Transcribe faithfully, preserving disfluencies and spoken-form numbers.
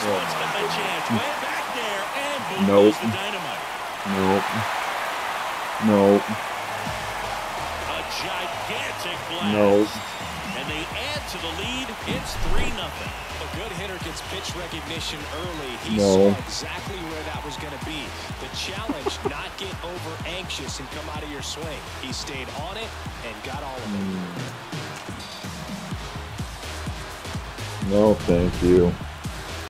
one's got a chance. Way back there, and boom Nope. goes the dynamite. Nope. Nope. A gigantic blast. Nope. And they add to the lead. It's three nothing. A good hitter gets pitch recognition early. He No. saw exactly where that was going to be. The challenge, not get over anxious and come out of your swing. He stayed on it and got all of it. No, thank you.